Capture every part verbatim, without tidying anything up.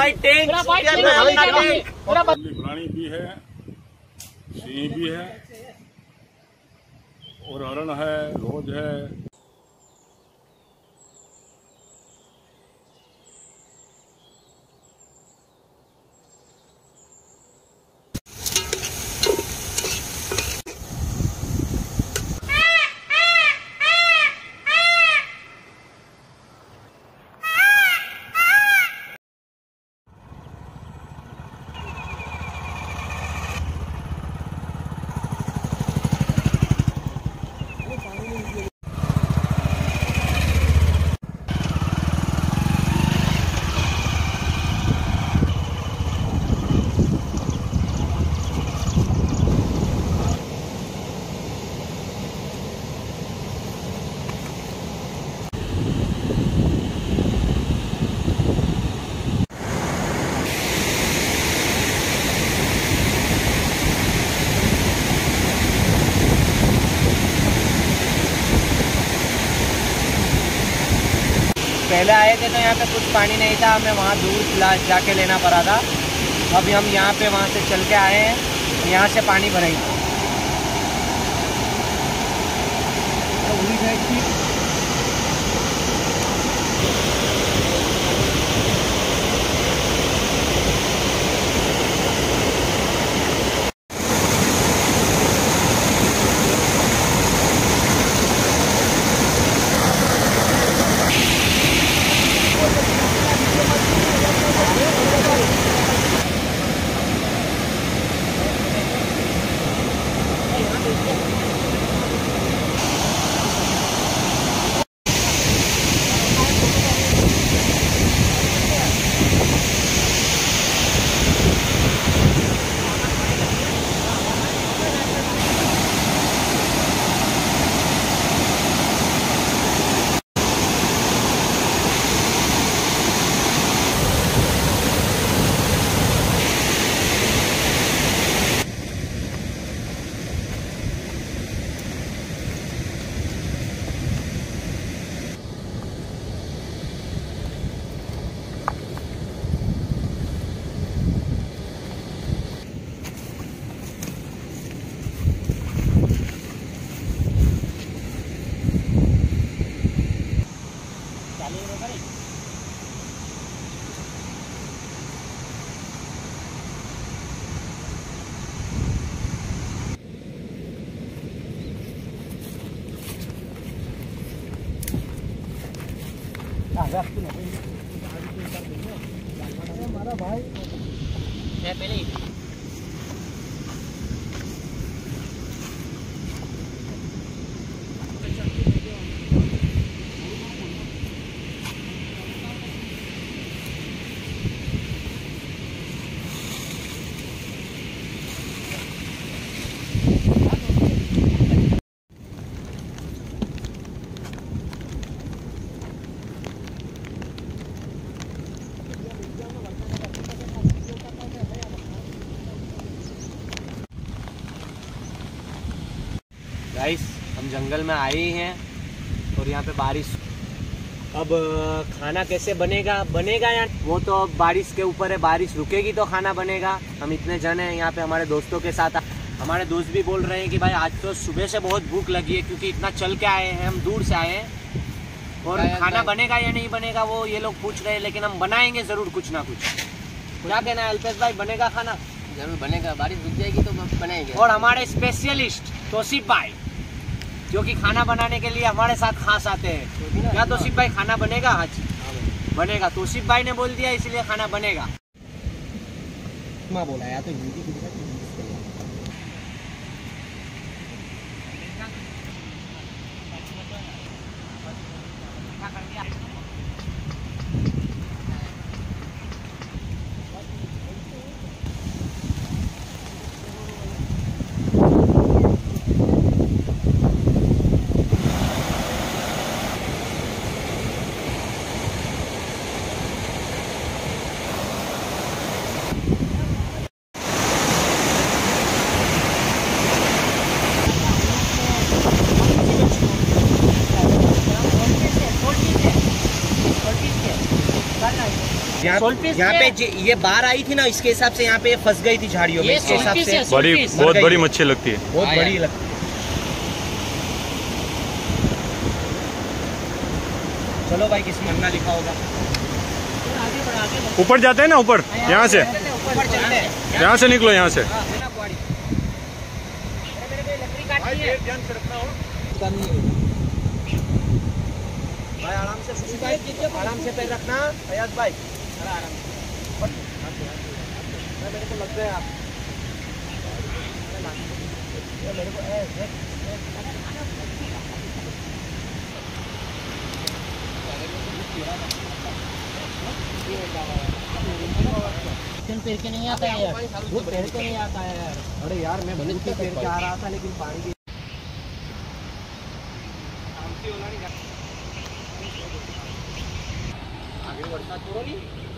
भाई टैंक प्राणी भी है, सिंह भी है और हरण है, रोज है। पहले आए थे तो यहाँ पे कुछ पानी नहीं था, हमें वहाँ दूर जाके लेना पड़ा था। अभी हम यहाँ पे वहाँ से चल के आए हैं, यहाँ से पानी भरेंगे। हमारा भाई पहले ही गाइस, हम जंगल में आए ही हैं और यहाँ पे बारिश। अब खाना कैसे बनेगा बनेगा या वो तो बारिश के ऊपर है, बारिश रुकेगी तो खाना बनेगा। हम इतने जन हैं यहाँ पे हमारे दोस्तों के साथ। हमारे दोस्त भी बोल रहे हैं कि भाई आज तो सुबह से बहुत भूख लगी है, क्योंकि इतना चल के आए हैं, हम दूर से आए हैं। और खाना बनेगा या नहीं बनेगा वो ये लोग पूछ रहे हैं, लेकिन हम बनाएंगे जरूर कुछ ना कुछ। क्या कहना है अल्पेश भाई, बनेगा खाना? जरूर बनेगा, बारिश रुक जाएगी तो बनाएंगे। और हमारे स्पेशलिस्ट तौसीफ भाई जो कि खाना बनाने के लिए हमारे साथ खास आते हैं। क्या तौसीफ भाई खाना बनेगा? हाँ जी बनेगा। तौसीफ भाई ने बोल दिया इसलिए खाना बनेगा। मैं बोला यार तो हिंदी यहाँ सोलपीस यहाँ है। पे जे- ये बाहर आई थी ना, इसके हिसाब से यहाँ पे फंस गई थी झाड़ियों में, ये इसके हिसाब सोलपीस से है, बड़ी सोलपीस। बहुत गई बड़ी है। मच्छी लगती है। बहुत हाँ बड़ी यार। लगती है। चलो भाई, किस मन्ना लिखा होगा। आगे बढ़, आगे बढ़। ऊपर जाते हैं ना, ऊपर यहाँ से, ऊपर चलते हैं। यहाँ से निकलो यहाँ से। हाँ, बिना कुआड़ी। मेरे को लकड़ी काटनी है। भाई आराम से, खुशी भाई आराम से पैर रखना। अयाज भाई आराम से। मेरे को लग गया आप। मेरे को ए, ए, पैर के नहीं आता है यार, वो पैर के नहीं आता है यार। अरे यार, मैं बहुत ही पैर के आ रहा था, लेकिन पानी की आगे बढ़ता छोड़ो नहीं।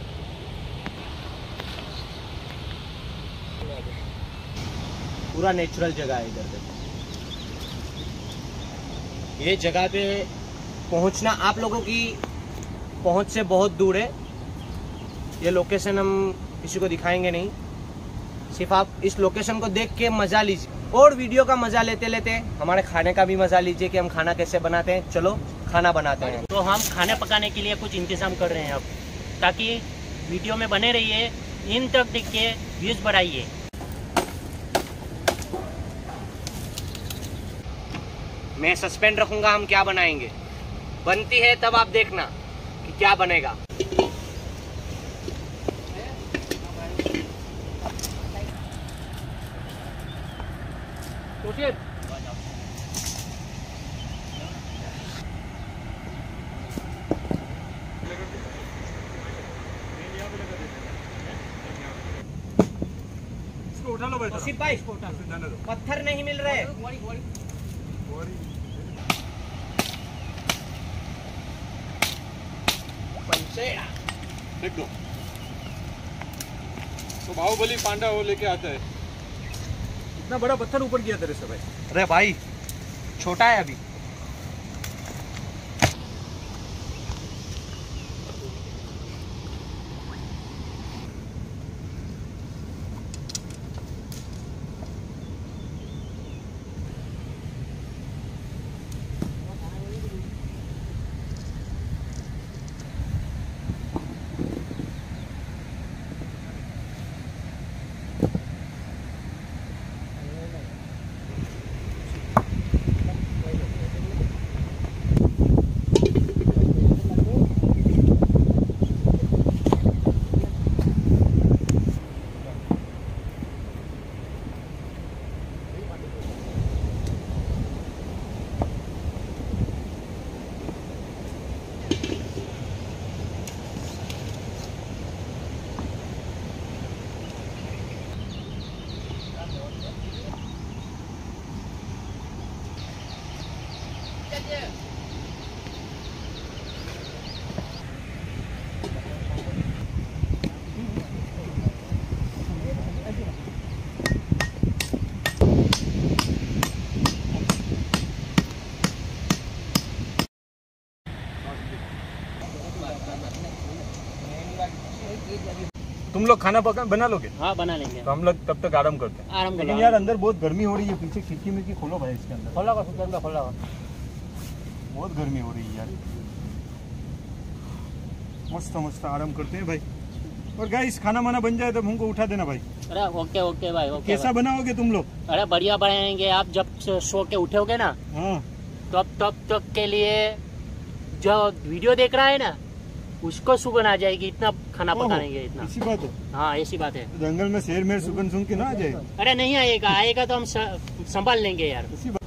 पूरा नेचुरल जगह है इधर पे। ये जगह पे पहुंचना आप लोगों की पहुंच से बहुत दूर है। ये लोकेशन हम किसी को दिखाएंगे नहीं, सिर्फ आप इस लोकेशन को देख के मजा लीजिए और वीडियो का मजा लेते लेते हमारे खाने का भी मजा लीजिए कि हम खाना कैसे बनाते हैं। चलो खाना बनाते हैं। तो हम खाने पकाने के लिए कुछ इंतजाम कर रहे हैं अब, ताकि वीडियो में बने रहिए, इन तक देख के व्यूज बढ़ाइए। मैं सस्पेंड रखूंगा हम क्या बनाएंगे। बनती है तब आप देखना कि क्या बनेगा। तो फिर उठा लो भाई, तौसीफ भाई, पत्थर नहीं मिल रहे। पंचेड़ा देख दो। तो बाहुबली पांडा वो लेके आता है। इतना बड़ा पत्थर ऊपर किया तेरे से भाई। अरे भाई, छोटा है अभी। तुम लोग खाना पका बना लोगे? हाँ बना लेंगे, तो हम लोग तब तक आराम करते हैं। आराम लेकिन यार अंदर बहुत गर्मी हो रही है, पीछे खिड़की मिड़की खोलो भाई, इसके अंदर खोला खोला खोला। बहुत गर्मी हो रही है यार। मस्त मस्त आराम करते हैं भाई। और गाइस खाना माना बन जाए तो हमको उठा देना भाई। अरे ओके ओके भाई, ओके कैसा भाई। बनाओगे तुम लोग? अरे बढ़िया बनाएंगे। आप जब सो के उठोगे ना, हाँ तब तब तक के लिए जो वीडियो देख रहा है ना, उसको सुगंध आ जाएगी। इतना खाना पकाएंगे, इतना। इसी बात है। हाँ ऐसी बात है। जंगल में शेर मेर सुगंध सुन के ना आ जाए। अरे नहीं आएगा, आएगा तो हम स- संभाल लेंगे यार। इसी बात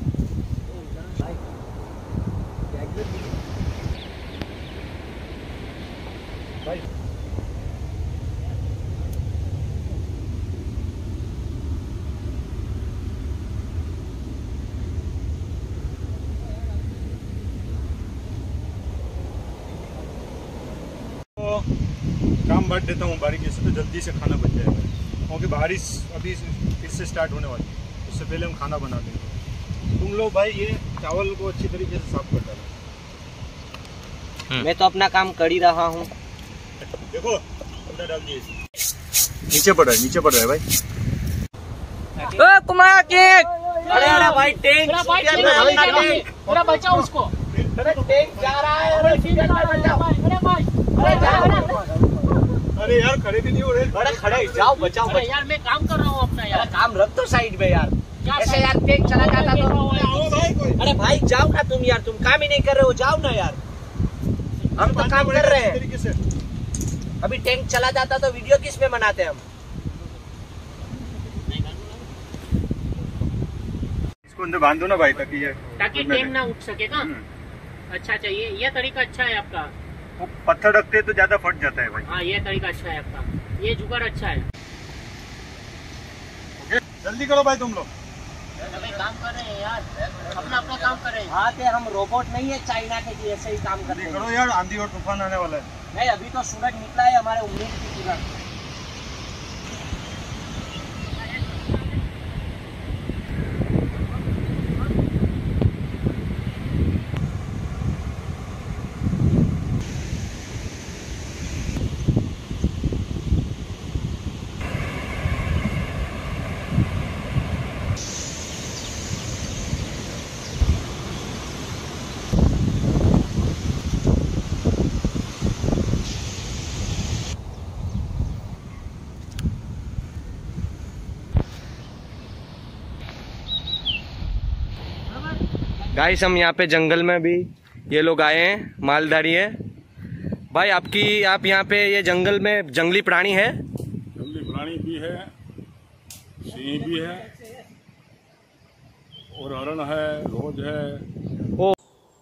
भाई। तो काम बांट देता हूँ बारीकी से, तो जल्दी से खाना बन जाएगा, क्योंकि बारिश अभी फिर से स्टार्ट होने वाली है। उससे पहले हम खाना बना देंगे। तुम लोग भाई ये चावल को अच्छी तरीके से साफ कर डालो। मैं तो अपना काम कर ही रहा हूँ। देखो अंदर डाल दिए, नीचे पड़ रहा है, नीचे पड़ रहा है भाई। कुमार केक अरे अरे भाई टैंक मेरा भाई सुफियान टैंक भाई, जा अपना रहा है। टैंक। मेरा बचाओ उसको। अरे टैंक जा रहा है, अरे सुफियान भाई बचाओ। अरे भाई, अरे जाओ, अरे यार खड़े भी नहीं हो रहे। अरे खड़े जाओ, बचाओ अरे बचाओ। यार मैं काम कर रहा हूँ अपना यार। यार काम रख तो साइड में यार, क्या ऐसे साइड? यार टैंक चला जाता तो। आओ भाई कोई। अरे भाई जाओ ना तुम यार, तुम काम ही नहीं कर रहे हो, जाओ ना यार, हम तो काम कर रहे हैं। तरीके से अभी टैंक चला जाता तो वीडियो किस में बनाते हम। इसको अंदर बांधो ना भाई, ताकि ये ताकि टेम ना उठ सके ना। अच्छा अच्छा, ये ये तरीका अच्छा है आपका। वो पत्थर रखते हैं तो ज्यादा फट जाता है भाई। हाँ ये तरीका अच्छा है आपका, ये जुगाड़ अच्छा है। जल्दी करो भाई तुम लोग। भाई काम कर रहे हैं यार, अपना अपना काम कर रहे हैं। हाँ ते हम रोबोट नहीं है चाइना के कि ऐसे ही काम करते जल्दी हैं। करो यार, आंधी और तूफान आने वाला है। नहीं अभी तो सूरज निकला है, हमारे उम्मीद की पूरा। गाइस हम यहाँ पे जंगल में भी ये लोग आए हैं, मालधारी है भाई। आपकी आप यहाँ पे ये जंगल में जंगली प्राणी है? जंगली प्राणी भी है, सिंह भी है और हरण है, रोज है। ओ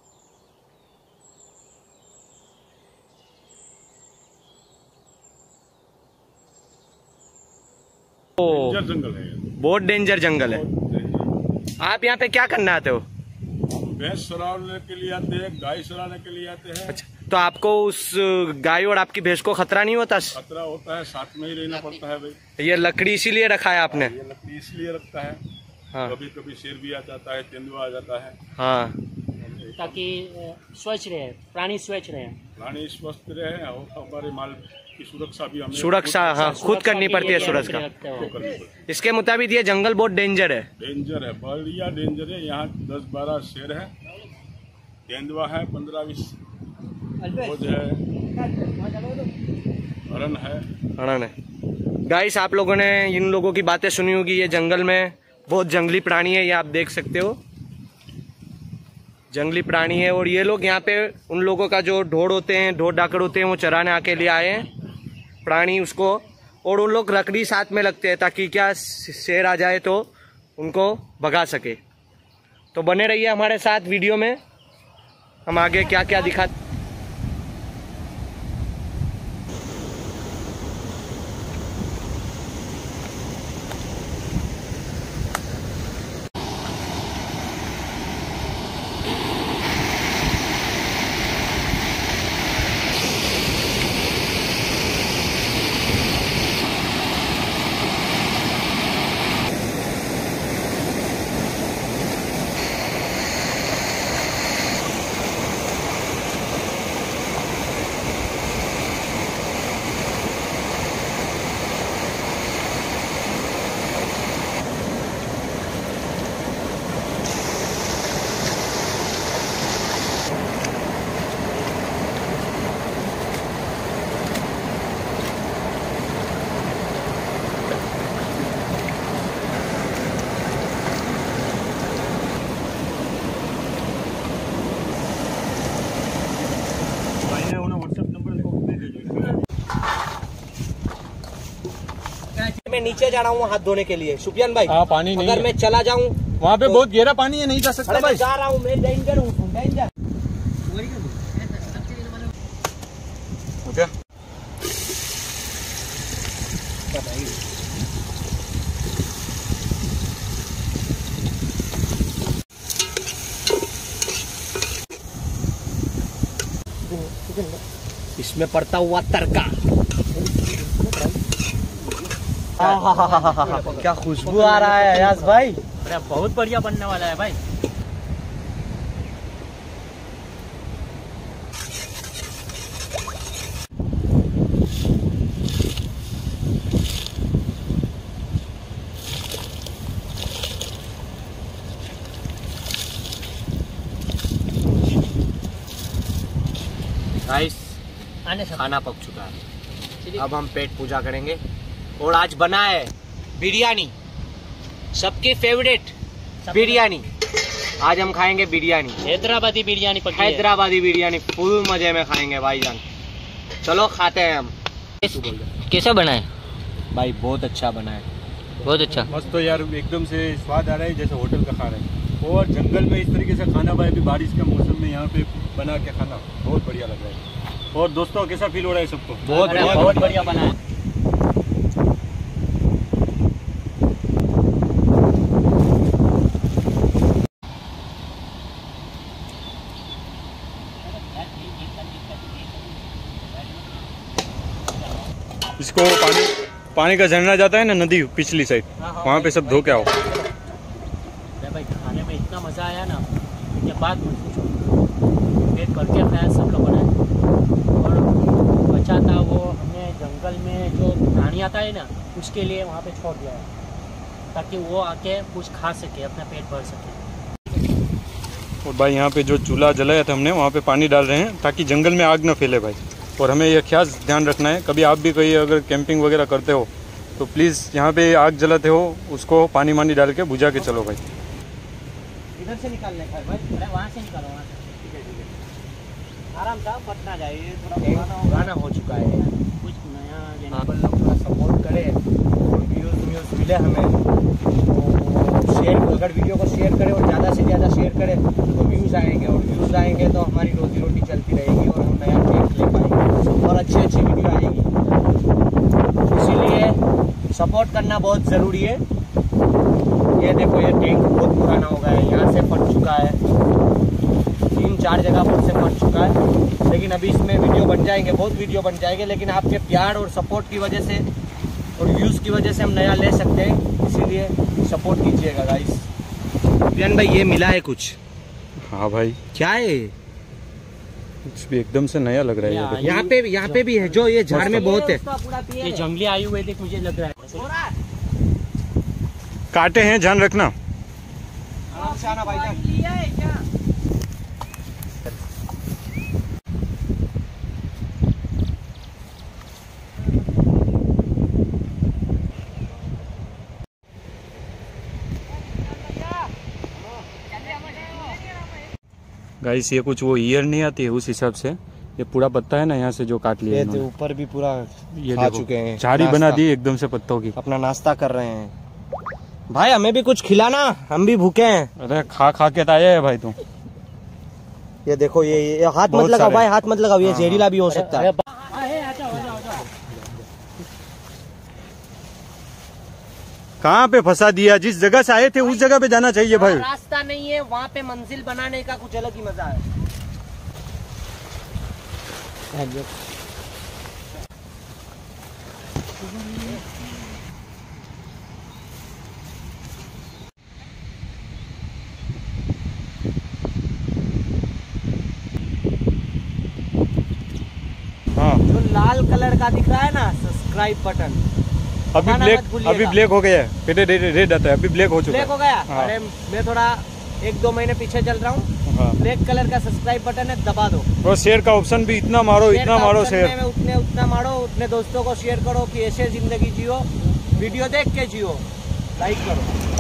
डेंजर जंगल है ये, बहुत डेंजर जंगल है। बहुत डेंजर। आप यहाँ पे क्या करने आते हो? भैंस चराने के लिए आते हैं, गाय चराने के लिए आते हैं। अच्छा, तो आपको उस गाय और आपकी भैंस को खतरा नहीं होता? खतरा होता है, साथ में ही रहना पड़ता है भाई। ये लकड़ी इसीलिए रखा है आपने? ये लकड़ी इसलिए रखता है, हाँ कभी कभी शेर भी आ जाता है, तेंदुआ आ जाता है। हाँ। ताकि अ, स्वच्छ रहे, प्राणी स्वच्छ रहे। प्राणी स्वस्थ रहे और हमारे माल की सुरक्षा भी हमें सुरक्षा हाँ खुद करनी पड़ती है सुरक्षा। रखते हो। खुद करनी पड़ती है। इसके मुताबिक ये जंगल बहुत डेंजर है। डेंजर है, बढ़िया डेंजर है। यहाँ दस बारह शेर है, तेंदुआ है, पंद्रह बीस रोज है, हरण है। हरण है। गाइस आप लोगों ने इन लोगों की बातें सुनी होगी, ये जंगल में बहुत जंगली प्राणी है, ये आप देख सकते हो जंगली प्राणी है। और ये लोग यहाँ पे उन लोगों का जो ढोड़ होते हैं, ढोड़ डाकड़ होते हैं, वो चराने आके लिए आए हैं प्राणी उसको। और उन लोग लकड़ी साथ में लगते हैं ताकि क्या शेर आ जाए तो उनको भगा सके। तो बने रहिए हमारे साथ वीडियो में, हम आगे क्या क्या दिखा। मैं नीचे जा रहा हूँ हाथ धोने के लिए सुफियान भाई। हाँ, पानी नहीं अगर है। मैं चला जाऊँ वहाँ पे तो- बहुत गहरा पानी है, नहीं जा सकता अरे मैं भाई। जा रहा हूँ, मैं डेंजर हूँ, डेंजर। ओके इसमें पड़ता हुआ तड़का, आहाहाहा, क्या खुशबू आ रहा है अयाज भाई। अरे बहुत बढ़िया बनने वाला है भाई। आने सब खाना पक चुका है। अब हम पेट पूजा करेंगे। और आज बना है बिरयानी, सबकी फेवरेट बिरयानी। आज हम खाएंगे बिरयानी, हैदराबादी बिरयानी पकी है। हैदराबादी बिरयानी फुल मजे में खाएंगे भाईजान। चलो खाते हैं हम। कैसा बना है? भाई बहुत अच्छा बना है, बहुत अच्छा। मस्त तो यार, एकदम से स्वाद आ रहा है जैसे होटल का खा रहे हैं। और जंगल में इस तरीके से खाना भाई, अभी बारिश के मौसम में यहाँ पे बना के खाना बहुत बढ़िया लग रहा है। और दोस्तों कैसा फील हो रहा है सबको? बहुत बढ़िया, बहुत बढ़िया बना है। इसको पानी पानी का झरना जाता है ना, नदी पिछली साइड, वहाँ पे सब धो के आओ। अरे भाई खाने में इतना मजा आया ना, ये बात मत पूछो। पेट भर के खाया सब लोगों ने। और बचा था वो हमने जंगल में जो प्राणी आता है ना, उसके लिए वहाँ पे छोड़ दिया है, ताकि वो आके कुछ खा सके, अपना पेट भर सके। और भाई यहाँ पे जो चूल्हा जलाया था हमने, वहाँ पे पानी डाल रहे हैं ताकि जंगल में आग न फैले भाई। और हमें यह खास ध्यान रखना है, कभी आप भी कहीं अगर कैंपिंग वगैरह करते हो तो प्लीज़ यहाँ पे आग जलाते हो, उसको पानी वानी डाल के बुझा के चलो भाई। इधर से निकालने का है भाई। अरे वहाँ से निकालो, वहाँ से। ठीक है ठीक है, आराम से फट ना जाए, ये थोड़ा पुराना पुराना हो चुका है यार। कुछ नया लेना। आप लोग थोड़ा सपोर्ट करें और व्यूज़ व्यूज़ मिले हमें, तो शेयर, अगर वीडियो को शेयर करें और ज़्यादा से ज़्यादा शेयर करें तो व्यूज़ आएंगे, और व्यूज़ आएंगे तो हमारी रोजी रोटी चलती रहेगी और हम नया टेक ले पाएंगे और अच्छी अच्छी वीडियो आएगी। इसीलिए सपोर्ट करना बहुत ज़रूरी है। ये देखो, ये टैंक बहुत पुराना हो गया है, यहाँ से फट चुका है, तीन चार जगह पर से फट चुका है। लेकिन अभी इसमें वीडियो बन जाएंगे, बहुत वीडियो बन जाएंगे, लेकिन आपके प्यार और सपोर्ट की वजह से और व्यूज़ की वजह से हम नया ले सकते हैं। इसीलिए सपोर्ट कीजिएगा गाइस। प्रियन भाई ये मिला है कुछ? हाँ भाई, क्या है? कुछ भी एकदम से नया लग रहा है। ये देखो। यहाँ पे यहाँ पे भी है, जो ये झाड़ में बहुत है। ये जंगली आयुर्वेदिक मुझे लग रहा है। कांटे हैं, ध्यान रखना। आराम से आना भाईजान। गाइस ये कुछ वो ईयर नहीं आती है, उस हिसाब से ये पूरा पत्ता है ना, यहाँ से जो काट लिया ये इन्होंने। ऊपर भी पूरा ये खा देखो, चुके हैं, झाड़ी नाश्ता। बना दी एकदम से पत्तों की। अपना नाश्ता कर रहे हैं। भाई हमें भी कुछ खिलाना, हम भी भूखे हैं। अरे खा खा के तो आया है भाई तू। ये देखो, ये, ये हाथ मत बहुत लगाओ सारे। भाई, हाथ मत लगाओ, ये जहरीला भी हो सकता है। कहाँ पे फंसा दिया? जिस जगह से आए थे उस जगह पे जाना चाहिए भाई। रास्ता नहीं है, वहाँ पे मंजिल बनाने का कुछ अलग ही मजा है। हाँ, जो लाल कलर का दिख रहा है ना सब्सक्राइब बटन, अभी दबाना ब्लैक मत भूलिएगा। अभी ब्लैक हो गया है, फिर रेड रेड आता है, अभी ब्लैक हो चुका ब्लैक हो है। गया। हाँ। अरे मैं थोड़ा एक दो महीने पीछे चल रहा हूँ। हाँ। ब्लैक कलर का सब्सक्राइब बटन है, दबा दो। और शेयर का ऑप्शन भी इतना मारो, शेयर इतना का मारो ऑप्शन शेयर। में उतने उतना मारो, उतने दोस्तों को शेयर करो कि ऐसे जिंदगी जियो, वीडियो देख के जियो, लाइक करो।